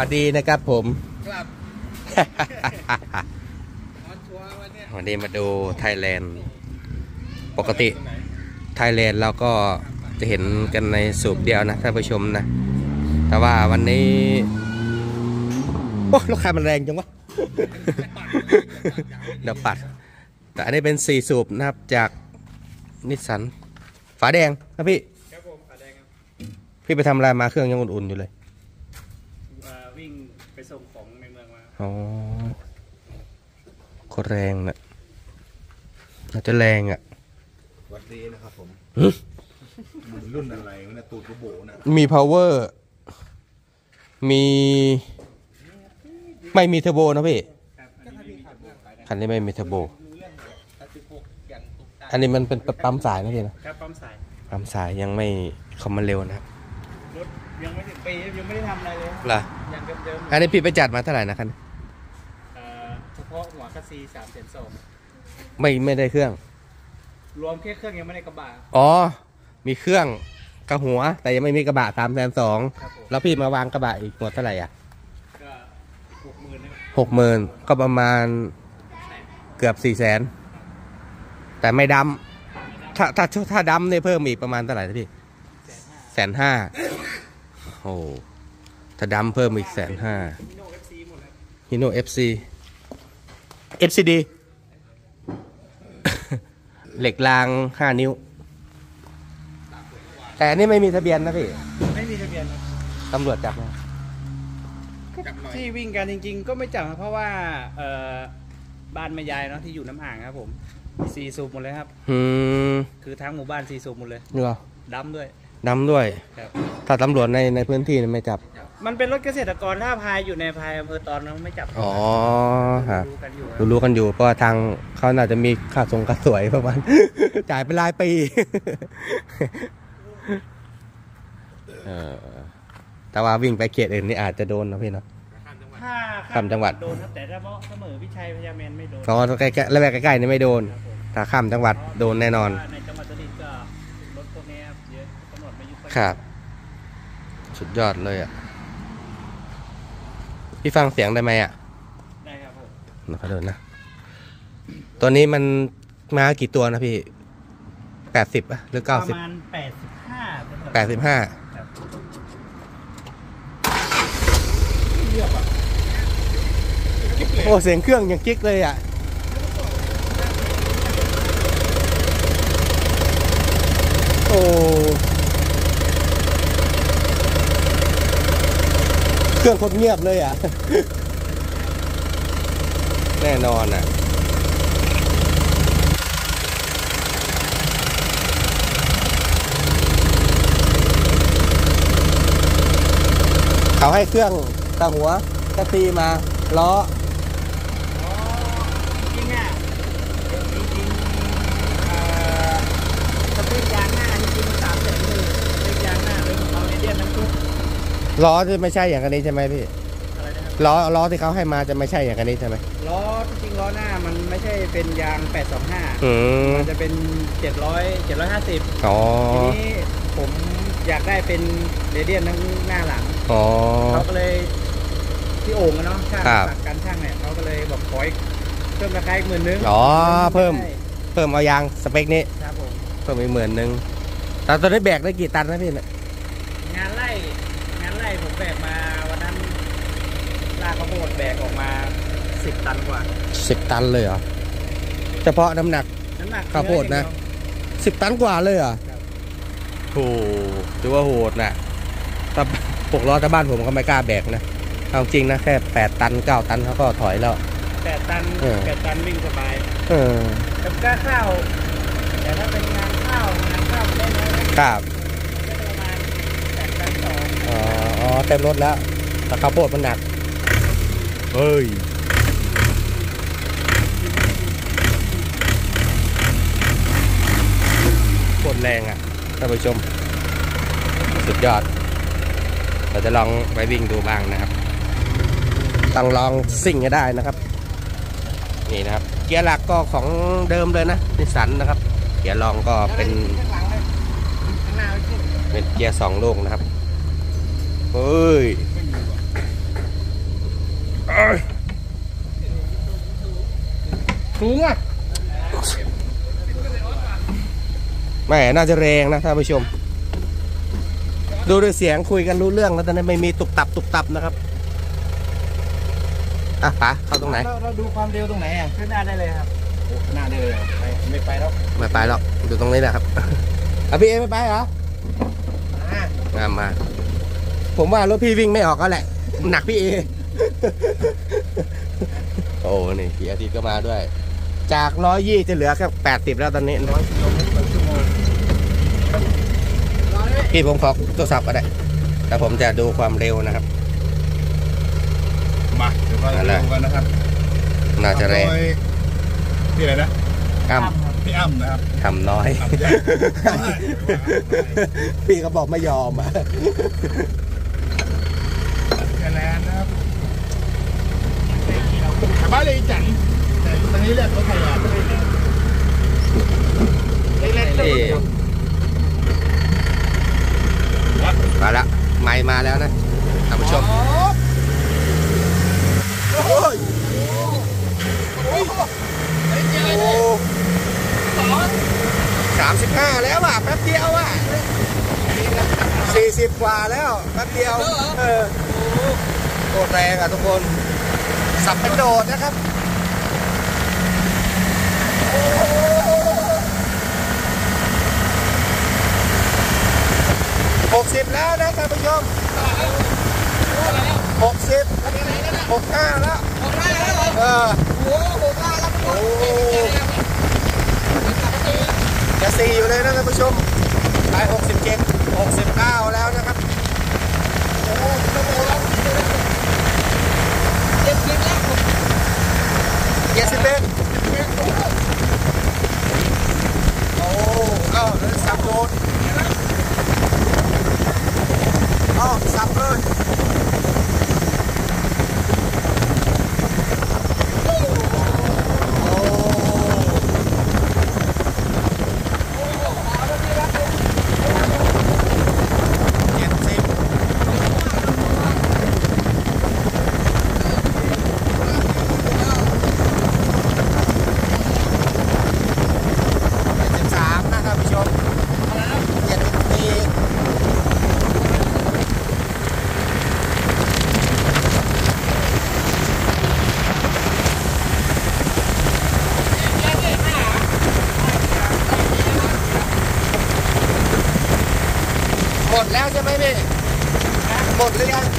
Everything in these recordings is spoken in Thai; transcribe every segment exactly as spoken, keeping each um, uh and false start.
วัสดีนะครับผมครับวันนี้มาดูไทยแลนด์ปกติไทยแลนด์เราก็จะเห็นกันในสูบเดียวนะท่านผู้ชมนะแต่ว่าวันนี้โอ้ลูกค้ามันแรงจังวะเดี๋ยวปัดแต่อันนี้เป็นสี่สูบนะครับจากนิสสันฝาแดงครับพี่ครับผมฝาแดงครับพี่ไปทำอะไรมาเครื่องยังอุ่นๆอยู่เลยวิ่งไปส่งของในเมืองมาอ๋อโคตรแรงนะน่าจะแรงอ่ะวัดดีนะครับผมรุ่นอะไรมันตูดกระโบนะมี power มีไม่มีเทอร์โบนะพี่คันนี้ไม่มีเทอร์โบอันนี้มันเป็นปั๊มสายนะพี่นะครับปั๊มสายปั๊มสายยังไม่คอมมาเร็วนะครับรถยังไม่ถึงปียังไม่ได้ทำอะไรเลยล่ะยังเดิมอันนี้พี่ไปจัดมาเท่าไหร่นะคันเฉพาะหัวคัสซีสามแสนสองไม่ไม่ได้เครื่องรวมแค่เครื่องยังไม่ได้กระบะอ๋อมีเครื่องกระหัวแต่ยังไม่มีกระบะสามแสนสองแล้วพี่มาวางกระบะอีกหมดเท่าไหร่อ่ะก็หกหมื่นหกหมื่นก็ประมาณเกือบสี่แสนแต่ไม่ดำถ้าถ้าถ้าดำเนี่ยเพิ่มอีกประมาณเท่าไหร่พี่แสนห้าโอ้ถ้าดำเพิ่มอีกแสนห้าฮิโน่เอฟซีเอฟซีดีเหล็กรางห้านิ้วแต่อันนี้ไม่มีทะเบียนนะพี่ไม่มีทะเบียนตำรวจจับไหมที่วิ่งกันจริงๆก็ไม่จับเพราะว่าบ้านแม่ยายเนาะที่อยู่น้ำอ่างครับผมสี่สูบหมดเลยครับอืมคือทั้งหมู่บ้านสี่สูบหมดเลยเหรอดำด้วยดำด้วยถ้าตำรวจในในพื้นที่ไม่จับมันเป็นรถเกษตรกรถ้าพายอยู่ในพายอำเภอตอนนั้นไม่จับอ๋อฮะรู้รู้กันอยู่เพราะทางเขาน่าจะมีค่าส่งค่าสวยประมาณจ่ายเป็นรายปีเออแต่ว่าวิ่งไปเขตอื่นนี่อาจจะโดนนะพี่เนาะถ้าข้ามจังหวัดโดนครับแต่ถ้าเสมอพิชัยพญาแมนไม่โดนอ๋อใกล้ๆแล้วใกล้ๆนี่ไม่โดนถ้าข้ามจังหวัดโดนแน่นอนในจังหวัดตราดก็รถพวกนี้เยอะตำรวจไม่ยุ่งครับสุดยอดเลยอ่ะพี่ฟังเสียงได้ไหมอ่ะได้ครับผมนะครับเดินนะตัวนี้มันมากี่ตัวนะพี่แปดสิบอ่ะหรือเก้าสิบประมาณแปดสิบห้าแปดสิบห้าโอ้เสียงเครื่องยังกิ๊กเลยอ่ะโอ้เครื่องโคตรเงียบเลยอ่ะแน่นอนอ่ะเขาให้เครื่องตะหัวกระตีมาล้อจริงอ่ะจริงสเปคยางหน้าจริงสามแสนหนึ่งสเปคยางหน้าเลยเอาในเดียนทั้งชุดล้อจะไม่ใช่อย่างนี้ใช่ไหมพี่ล้อล้อที่เขาให้มาจะไม่ใช่อย่างนี้ใช่ไหมล้อจริงล้อหน้ามันไม่ใช่เป็นยางแปดสองห้ามันจะเป็นเจ็ดร้อยเจ็ดร้อยห้าสิบอ๋อทีนี้ผมอยากได้เป็นเรเดียนทั้งหน้าหลังอ๋อเขาก็เลยที่โอ่งเนาะช่างตัดการช่างเนี่ยเขาก็เลยบอกขอเพิ่มราคาอีกหมื่นนึงอ๋อเพิ่มเพิ่มเอายางสเปคนี้ครับผมเพิ่มอีกหมื่นนึงแต่ตอนนี้แบกได้กี่ตันนะพี่เนี่ยงานไล่งานไล่ผมแบกมาวันนั้นลากข้าวโพดแบกออกมาสิบตันกว่าสิบตันเลยเหรอเฉพาะน้ำหนักน้ำหนักข้าวโพดนะสิบตันกว่าเลยเหรอโหถือว่าโหดนะถ้าปกล้อชาวบ้านผมก็ไม่กล้าแบกนะเอาจริงนะแค่แปดตันเก้าตันเขาก็ถอยแล้วแปดตันแปดตันวิ่งสบายเออกับกล้าข้าวแต่ถ้าเป็นงานข้าวงานข้าวได้น้อยครับก็ประมาณแปดตันสองอ๋อเต็มรถแล้วแต่ข้าวโพดมันหนักเฮ้ยโคตรแรงอ่ะท่านผู้ชมสุดยอดเราจะลองไปวิ่งดูบ้างนะครับต้องลองซิ่งให้ได้นะครับนี่นะครับเกียร์หลักก็ของเดิมเลยนะนิสสันนะครับเกียร์รองก็เป็นเป็นเกียร์สองลูกนะครับเฮ้ยสูงอ่ะไม่น่าจะแรงนะท่านผู้ชมดูด้วยเสียงคุยกันรู้เรื่องแล้วตอนนี้ไม่มีตุกตับตุกตับนะครับอ่ะป๋าเข้าตรงไหนเราเราดูความเร็วตรงไหนอ่ะขึ้นหน้าได้เลยครับโอ้หน้าได้เลยไปไม่ไปแล้วไม่ไปหรอกอยู่ตรงนี้แหละครับอ่ะพี่เอไม่ไปเหรออ่ามามาผมว่ารถพี่วิ่งไม่ออกก็แหละหนักพี่เอ โอ้นี่พี่อาทิตย์ก็มาด้วย จากร้อยยี่จะเหลือแค่แปดสิบแล้วตอนนี้ร้อยกิโลเมตรต่อชั่วโมงพี่ผมขอโทรศัพท์ก็ได้แต่ผมจะดูความเร็วนะครับมาเดี๋ยวเราดูกันนะครับน่าจะแรงโดยพี่อะไรนะอ้ำพี่อ้ำนะครับทำน้อยอ้ำใหญ่พี่ก็บอกไม่ยอมอ่ะแกแลนด์นะครับแต่บ้านเลยจันแต่ตอนนี้เรียกรถไฟอ่ะเล็กๆนี่มาแล้วไม่มาแล้วนะท่านผู้ชมสามสิบห้าแล้วอ่ะแป๊บเดียวอ่ะสี่สิบกว่าแล้วแป๊บเดียวเออโคตรแรงอ่ะทุกคนสับเป็นโดดนะครับหกสิบแล้วนะท่านผู้ชมหกสิบหกห้าแล้วเออโอ้โหจะสี่อยู่เลยนะท่านผู้ชมไปหกสิบเจ็ดหกสิบเก้าแล้วนะครับโอ้เจ็ดสิบแล้วเจ็ดสิบเอ็ดโอ้เอ้าแล้วสับโดนเอ้าสับเลยหมดแล้วใช่ไหมพี่หมดหรือยัง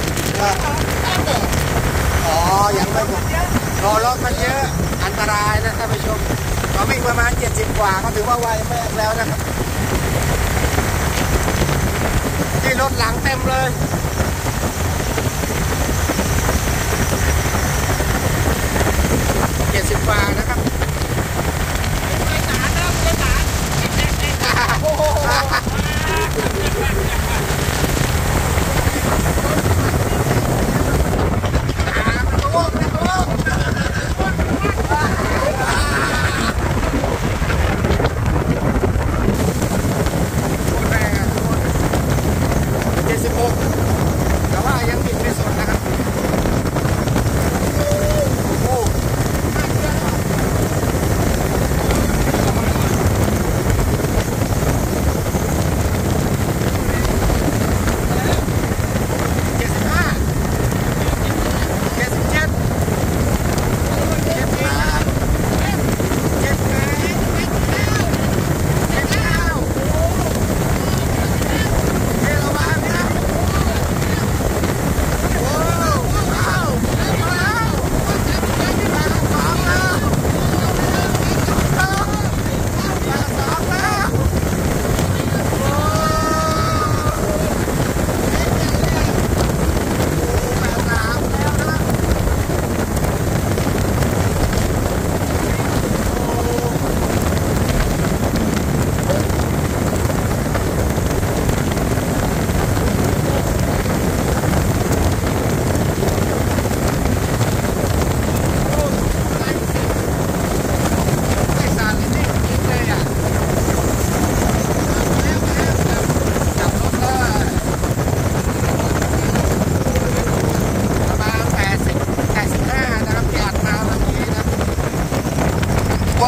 อ๋อยังไม่หมดรอรถมันเยอะอันตรายนะท่านผู้ชมเราวิ่งประมาณเจ็ดสิบกว่าก็ถือว่าไวมากแล้วนะครับที่รถหลังเต็มเลยเจ็ดสิบกว่านะครับแต่ว่ายังบิดไม่สุดนะครับโอ้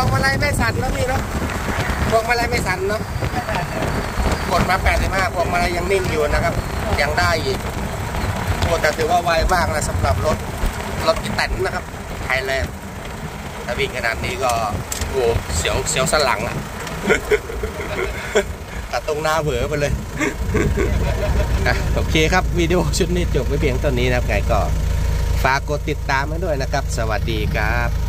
งมาลัยไม่สั่นแล้วพี่เนาะพวงมาลัยไม่สั่นเนาะกดมาแปดสิบห้าพวงมาลัยยังนิ่งอยู่นะครับยังได้อีกโอ้แต่ถือว่าไวมากนะสำหรับรถรถอีแตนนะครับไทยแลนด์ถ้าวิ่งขนาดนี้ก็โอ้เสียวเสียวสลังอ่ะตัดตรงหน้าเผลอไปเลยอ่ะโอเคครับวิดีโอชุดนี้จบไว้เพียงเท่านี้นะครับไงก็ฝากกดติดตามมาด้วยนะครับสวัสดีครับ